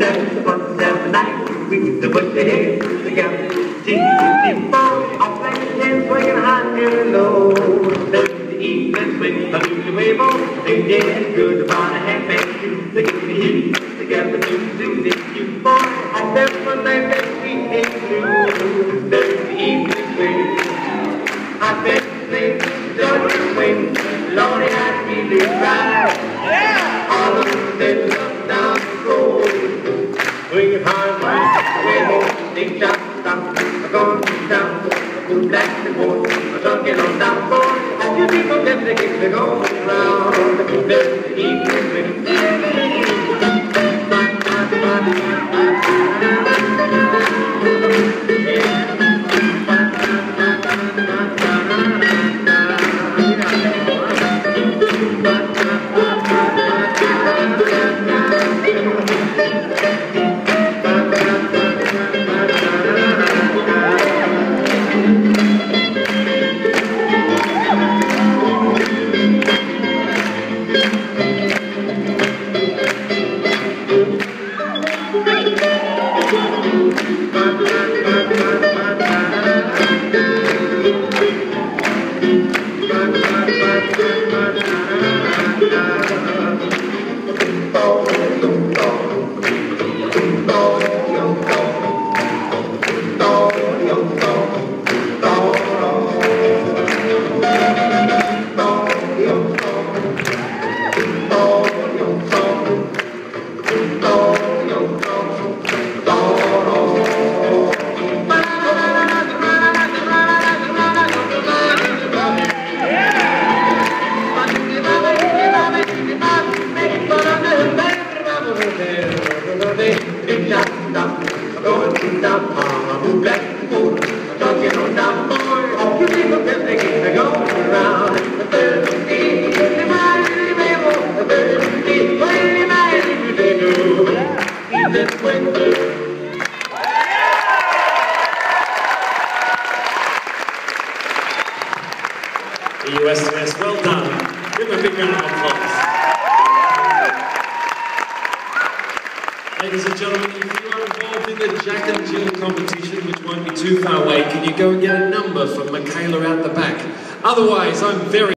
7 1 7 9, we put the heads together. Deep, I'm playing ten, swinging high and low. There's the evening swing, a little wave on. They did good about a half past 2. They get the hips together to do this. You boy, I never let that sweet thing through. There's the evening swing. I bet they don't swing. Lordy, I really cry. All of that love down the road. Swing high, way home, they chop, stop, going down, go black and white, I'm talking on down, boy. And you people get the kick, they're going round. There's the evening EUSDS, well done. Give them a big round of applause. Ladies and gentlemen, if you are involved in the Jack and Jill competition, which won't be too far away, can you go and get a number from Michaela out the back? Otherwise, I'm very